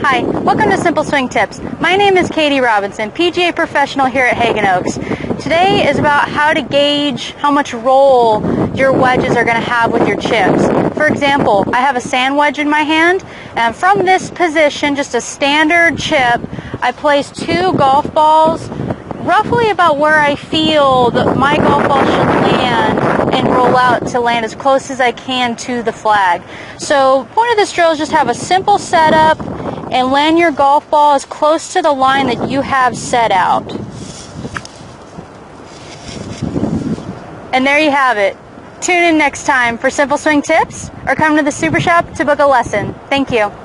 Hi, welcome to Simple Swing Tips. My name is Katie Robinson, PGA Professional here at Hagen Oaks. Today is about how to gauge how much roll your wedges are going to have with your chips. For example, I have a sand wedge in my hand, and from this position, just a standard chip, I place 2 golf balls roughly about where I feel that my golf ball should land and roll out to land as close as I can to the flag. So point of this drill is just have a simple setup and land your golf ball as close to the line that you have set out. And there you have it. Tune in next time for Simple Swing Tips or come to the Super Shop to book a lesson. Thank you.